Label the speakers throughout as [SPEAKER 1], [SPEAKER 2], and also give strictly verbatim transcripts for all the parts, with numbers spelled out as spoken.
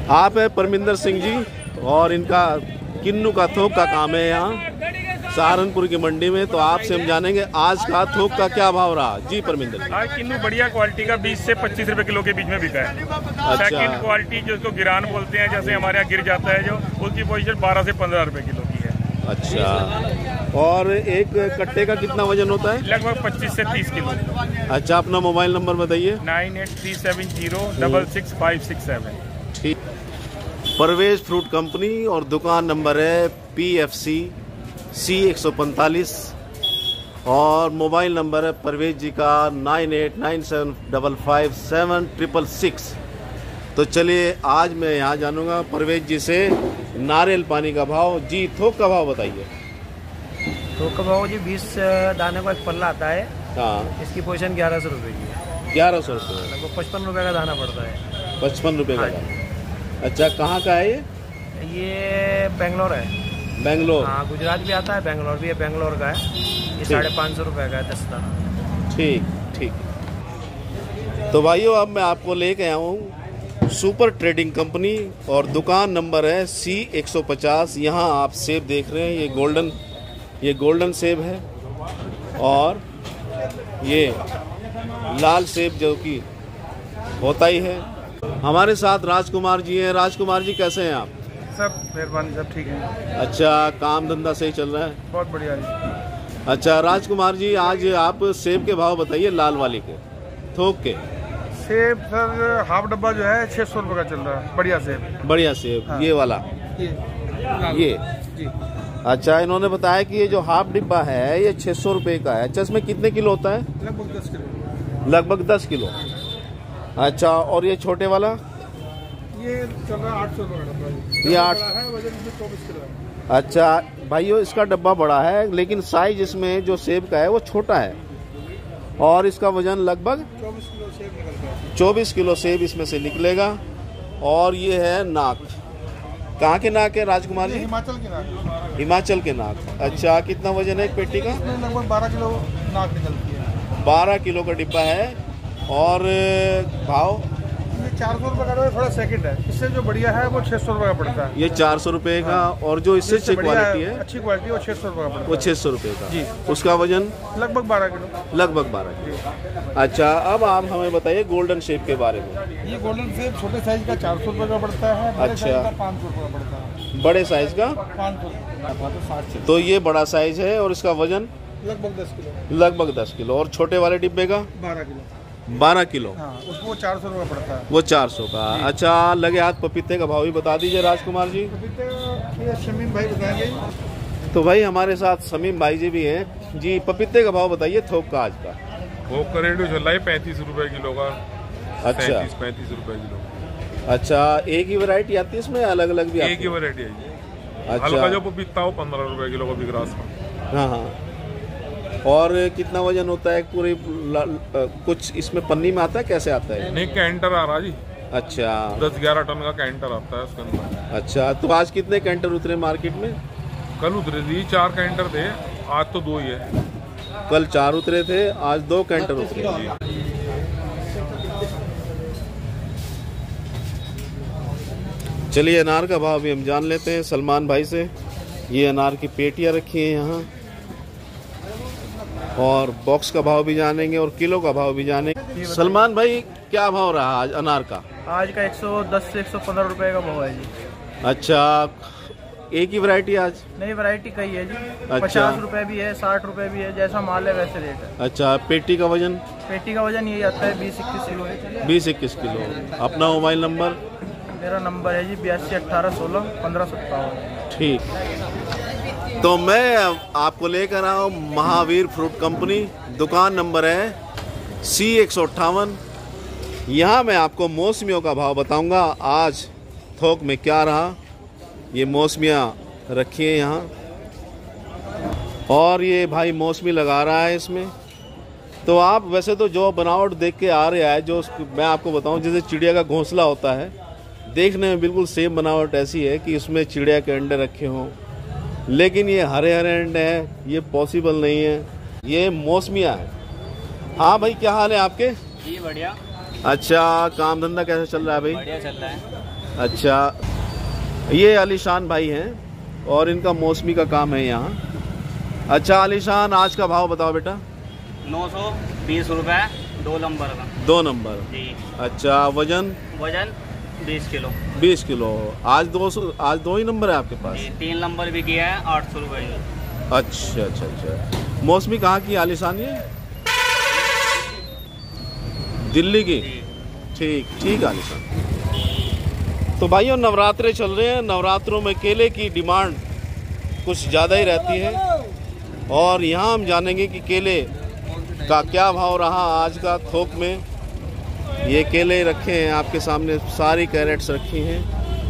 [SPEAKER 1] आप है परमिंदर सिंह जी और इनका किन्नू का थोक का काम है यहाँ सहारनपुर की मंडी में। तो आपसे हम जानेंगे आज का थोक का क्या भाव रहा। जी परमिंदर जी।
[SPEAKER 2] आज किन्नू बढ़िया क्वालिटी का बीस से पच्चीस रुपए किलो के बीच में बिका है।
[SPEAKER 1] अच्छा।
[SPEAKER 2] सेकंड क्वालिटी जो उसको गिरान बोलते हैं, जैसे हमारे यहाँ गिर जाता है जो, उसकी पोजीशन बारह से पंद्रह रुपए किलो की है।
[SPEAKER 1] अच्छा। और एक कट्टे का कितना वजन होता है?
[SPEAKER 2] लगभग पच्चीस से तीस किलो।
[SPEAKER 1] अच्छा, अपना मोबाइल नंबर बताइए।
[SPEAKER 2] Nine eight three seven zero double six five six seven.
[SPEAKER 1] ठीक। परवेज फ्रूट कंपनी और दुकान नंबर है पी एफ सी सी एक सौ पैंतालीस और मोबाइल नंबर है परवेज जी का nine eight nine seven double five seven triple six. तो चलिए आज मैं यहाँ जानूंगा परवेज जी से नारियल पानी का भाव। जी थोक का भाव बताइए।
[SPEAKER 3] थोक का भाव जी बीस दाने का एक पल्ला आता है।
[SPEAKER 1] हाँ।
[SPEAKER 3] इसकी पोजीशन ग्यारह सौ रुपये की है।
[SPEAKER 1] ग्यारह सौ रुपये
[SPEAKER 3] लगभग पचपन रुपये का दाना पड़ता है।
[SPEAKER 1] पचपन रुपये का
[SPEAKER 3] हाँ
[SPEAKER 1] दाना। अच्छा, कहाँ का है ये?
[SPEAKER 3] ये बेंगलोर है।
[SPEAKER 1] बेंगलोर।
[SPEAKER 3] हाँ, गुजरात भी आता है, बेंगलोर भी है। बेंगलोर का है ये, साढ़े पाँच सौ रुपये का है दस दाना।
[SPEAKER 1] ठीक ठीक। तो भाइयों अब मैं आपको लेके आया हूँ सुपर ट्रेडिंग कंपनी और दुकान नंबर है सी एक सौ पचास। यहाँ आप सेब देख रहे हैं, ये गोल्डन ये गोल्डन सेब है और ये लाल सेब जो कि होता ही है। हमारे साथ राजकुमार जी हैं। राजकुमार जी कैसे हैं आप?
[SPEAKER 4] सब मेहरबानी, सब ठीक है।
[SPEAKER 1] अच्छा, काम धंधा सही चल रहा है?
[SPEAKER 4] बहुत बढ़िया जी।
[SPEAKER 1] अच्छा राजकुमार जी, आज आप सेब के भाव बताइए, लाल वाली के थोक के।
[SPEAKER 4] सेब सर हाफ डब्बा जो है छः सौ रुपये का चल रहा है। बढ़िया सेब।
[SPEAKER 1] बढ़िया सेब। हाँ। ये वाला
[SPEAKER 4] ये
[SPEAKER 1] ये
[SPEAKER 4] जी।
[SPEAKER 1] अच्छा, इन्होंने बताया कि ये जो हाफ डिब्बा है ये छः सौ रुपये का है। अच्छा, इसमें कितने किलो होता है?
[SPEAKER 4] लगभग दस किलो।
[SPEAKER 1] लगभग दस किलो। अच्छा, और ये छोटे वाला?
[SPEAKER 4] ये चल रहा है आठ सौ रुपये का डब्बा।
[SPEAKER 1] ये आठ
[SPEAKER 4] है, वजन इसमें चौबीस किलो है।
[SPEAKER 1] अच्छा भाइयों, इसका डब्बा बड़ा है लेकिन साइज इसमें जो सेब का है वो छोटा है और इसका वजन लगभग
[SPEAKER 4] चौबीस किलो सेब निकलता है।
[SPEAKER 1] चौबीस किलो सेब इसमें से निकलेगा। और ये है नाक। कहाँ के नाक है राजकुमार जी?
[SPEAKER 4] हिमाचल के नाक।
[SPEAKER 1] हिमाचल के नाक। अच्छा, कितना वजन है एक पेटी का?
[SPEAKER 4] इसमें लगभग बारह किलो नाक निकलती है।
[SPEAKER 1] बारह किलो का डिब्बा है। और भाव
[SPEAKER 4] ये चार सौ रुपये का है, थोड़ा सेकंड है। इससे जो बढ़िया है वो छः सौ रुपये का पड़ता है।
[SPEAKER 1] ये चार सौ रुपये का। और जो इससे अच्छी क्वालिटी है,
[SPEAKER 4] अच्छी क्वालिटी, वो छः सौ रुपये का पड़ता है।
[SPEAKER 1] वो छः सौ रुपये का
[SPEAKER 4] जी।
[SPEAKER 1] उसका वजन
[SPEAKER 4] लगभग बारह किलो।
[SPEAKER 1] लगभग बारह किलो। अच्छा, अब आप हमें बताइए गोल्डन शेप के बारे में।
[SPEAKER 4] ये गोल्डन सेब छोटे साइज का चार सौ रुपये का पड़ता है। बड़े
[SPEAKER 1] अच्छा।
[SPEAKER 4] साइज का पाँच सौ रुपये का पड़ता है।
[SPEAKER 1] बड़े साइज का
[SPEAKER 4] पाँच सौ साठ से।
[SPEAKER 1] तो ये बड़ा साइज है और इसका वजन
[SPEAKER 4] लगभग दस किलो।
[SPEAKER 1] लगभग दस किलो। और छोटे वाले डिब्बे का
[SPEAKER 4] बारह किलो।
[SPEAKER 1] बारह किलो।
[SPEAKER 4] हाँ, उसको चार सौ रुपये पड़ता है।
[SPEAKER 1] वो चार सौ का। अच्छा, लगे हाथ पपीते का भाव भी बता दीजिए राजकुमार जी।
[SPEAKER 4] पपीते ये शमीम भाई बताएंगे।
[SPEAKER 1] तो भाई हमारे साथ शमीम भाई जी भी हैं। जी पपीते का भाव बताइए थोक का आज का।
[SPEAKER 5] थोक का रेट चल रहा है पैंतीस रुपए किलो का।
[SPEAKER 1] अच्छा,
[SPEAKER 5] पैंतीस रुपए किलो।
[SPEAKER 1] अच्छा, एक ही वैरायटी आती है इसमें, अलग अलग भी आती है?
[SPEAKER 5] एक ही वैरायटी है।
[SPEAKER 1] अच्छा।
[SPEAKER 5] हल्का जो पपीता हो पंद्रह रुपए किलो का बिक रहा है।
[SPEAKER 1] हाँ हाँ। और कितना वजन होता है पूरी? कुछ इसमें पन्नी में आता है, कैसे आता है?
[SPEAKER 5] नहीं, कैंटर आ रहा जी।
[SPEAKER 1] अच्छा,
[SPEAKER 5] दस ग्यारह टन का कैंटर आता है उसके अंदर।
[SPEAKER 1] अच्छा, तो आज कितने कैंटर उतरे मार्केट में?
[SPEAKER 5] कल उतरे थी चार कैंटर थे, आज तो दो ही है।
[SPEAKER 1] कल चार उतरे थे, आज दो कैंटर उतरे। चलिए अनार का भाव भी हम जान लेते हैं सलमान भाई से। ये अनार की पेटियां रखी हैं यहाँ और बॉक्स का भाव भी जानेंगे और किलो का भाव भी जानेंगे। सलमान भाई, क्या भाव रहा आज अनार का?
[SPEAKER 3] आज का एक सौ दस से एक सौ पंद्रह रुपये का भाव है जी।
[SPEAKER 1] अच्छा, एक ही वैरायटी आज?
[SPEAKER 3] नई वैरायटी कई है जी।
[SPEAKER 1] अच्छा।
[SPEAKER 3] पचास रुपए भी है, साठ रुपए भी है, जैसा माल है वैसे रेट है।
[SPEAKER 1] अच्छा, पेटी का वजन?
[SPEAKER 3] पेटी का वजन यही आता है बीस इक्कीस किलो है।
[SPEAKER 1] बीस इक्कीस किलो। अपना मोबाइल नंबर?
[SPEAKER 3] मेरा नंबर है जी बयासी अट्ठारह सोलह पंद्रह सत्तावन।
[SPEAKER 1] ठीक। तो मैं आपको लेकर आया हूँ महावीर फ्रूट कंपनी। दुकान नंबर है सी एक सौ अट्ठावन। यहाँ मैं आपको मौसमियों का भाव बताऊँगा आज थोक में क्या रहा। ये मौसमियाँ रखी हैं यहाँ और ये भाई मौसमी लगा रहा है इसमें। तो आप वैसे तो जो बनावट देख के आ रहा है, जो मैं आपको बताऊं, जैसे चिड़िया का घोंसला होता है, देखने में बिल्कुल सेम बनावट ऐसी है कि उसमें चिड़िया के अंडे रखे हों, लेकिन ये हरे हरे अंडे हैं, ये पॉसिबल नहीं है। ये मौसमियाँ है। हाँ भाई, क्या हाल है आपके?
[SPEAKER 6] जी बढ़िया।
[SPEAKER 1] अच्छा, काम धंधा कैसा चल रहा है भाई?
[SPEAKER 6] बढ़िया चल रहा है।
[SPEAKER 1] अच्छा, ये आलिशान भाई हैं और इनका मौसमी का काम है यहाँ। अच्छा आलिशान, आज का भाव बताओ बेटा।
[SPEAKER 6] नौ सौ बीस रुपये दो नंबर का।
[SPEAKER 1] दो नंबर
[SPEAKER 6] जी।
[SPEAKER 1] अच्छा, वजन?
[SPEAKER 6] वजन बीस किलो।
[SPEAKER 1] बीस किलो। आज दो सौ आज दो ही नंबर है आपके पास?
[SPEAKER 6] जी, तीन नंबर भी किया है आठ सौ रुपये की।
[SPEAKER 1] अच्छा अच्छा अच्छा। मौसमी कहाँ की आलिशान? ये दिल्ली की? ठीक ठीक आलिशान। तो भाइयों, नवरात्रे चल रहे हैं। नवरात्रों में केले की डिमांड कुछ ज़्यादा ही रहती है और यहाँ हम जानेंगे कि केले का क्या भाव रहा आज का थोक में। ये केले रखे हैं आपके सामने, सारी कैरेट्स रखी हैं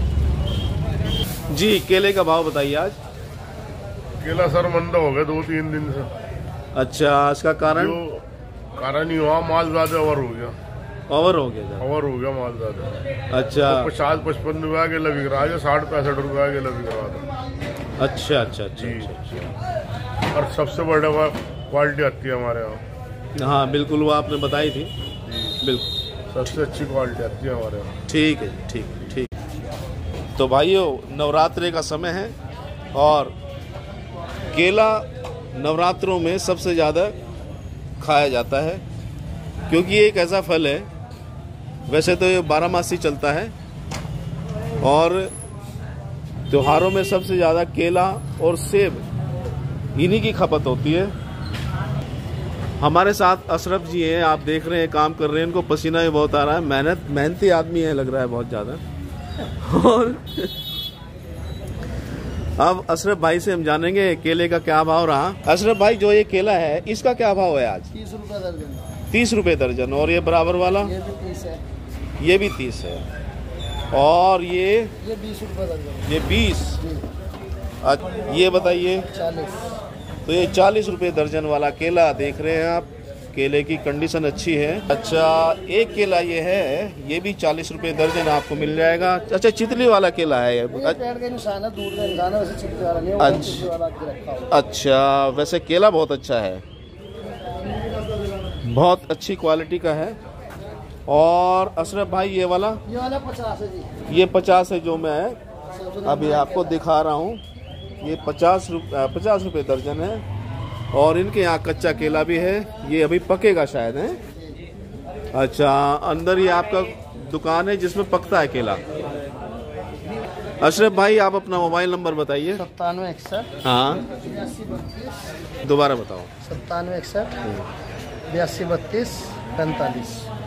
[SPEAKER 1] जी। केले का भाव बताइए आज।
[SPEAKER 7] केला सर मंदा हो गया दो तीन दिन से।
[SPEAKER 1] अच्छा, इसका कारण?
[SPEAKER 7] कारण ही हुआ, माल ज्यादा ओवर हो गया।
[SPEAKER 1] ओवर हो गया?
[SPEAKER 7] ओवर हो गया माल ज्यादा।
[SPEAKER 1] अच्छा,
[SPEAKER 7] तो पचास पचपन रुपया के लग रहा है, साठ पैंसठ रुपया के लग रहा था।
[SPEAKER 1] अच्छा अच्छा अच्छा अच्छा।
[SPEAKER 7] और सबसे बड़ा क्वालिटी आती है हमारे यहाँ।
[SPEAKER 1] हाँ बिल्कुल, वो आपने बताई थी। बिल्कुल
[SPEAKER 7] सबसे अच्छी क्वालिटी आती है हमारे यहाँ।
[SPEAKER 1] ठीक है, ठीक ठीक। तो भाइयों, नवरात्रे का समय है और केला नवरात्रों में सबसे ज़्यादा खाया जाता है क्योंकि ये एक ऐसा फल है, वैसे तो ये बारहमासी चलता है और त्योहारों में सबसे ज़्यादा केला और सेब इन्हीं की खपत होती है। हमारे साथ अशरफ जी हैं, आप देख रहे हैं काम कर रहे हैं, इनको पसीना भी बहुत आ रहा है। मेहनत मेहनती आदमी है लग रहा है बहुत ज़्यादा। और अब अशरफ भाई से हम जानेंगे केले का क्या भाव रहा। अशरफ भाई, जो ये केला है इसका क्या भाव है आज?
[SPEAKER 8] तीस रुपये दर्जन।
[SPEAKER 1] तीस रुपये दर्जन। और ये बराबर वाला?
[SPEAKER 8] ये भी तीस है।
[SPEAKER 1] ये भी तीस है। और ये?
[SPEAKER 8] ये बीस रुपये दर्जन।
[SPEAKER 1] ये बीस। ये बताइए।
[SPEAKER 8] चालीस।
[SPEAKER 1] तो ये चालीस रुपये दर्जन वाला केला देख रहे हैं आप। केले की कंडीशन अच्छी है। अच्छा, एक केला ये है, ये भी चालीस रुपये दर्जन आपको मिल जाएगा। अच्छा, चितली वाला केला है ये?
[SPEAKER 8] पेड़ का निशान है, दूध का निशान है, वैसे चितली वाला नहीं है।
[SPEAKER 1] अच्छा
[SPEAKER 8] वाला रखा हुआ।
[SPEAKER 1] अच्छा, वैसे केला बहुत अच्छा है, बहुत अच्छी क्वालिटी का है। और अशरफ भाई, ये वाला?
[SPEAKER 8] ये वाला पचास है जी।
[SPEAKER 1] ये पचास है जो मैं अभी आपको दिखा रहा हूँ। ये पचास रुपये पचास रुपये दर्जन है। और इनके यहाँ कच्चा केला भी है, ये अभी पकेगा शायद है। अच्छा, अंदर ये आपका दुकान है जिसमें पकता है केला। अशरफ भाई, आप अपना मोबाइल नंबर बताइए।
[SPEAKER 8] सत्तानवे इकसठ।
[SPEAKER 1] हाँ,
[SPEAKER 8] बयासी बत्तीस।
[SPEAKER 1] दोबारा बताओ।
[SPEAKER 8] सत्तानवे इकसठ बयासी बत्तीस पैंतालीस।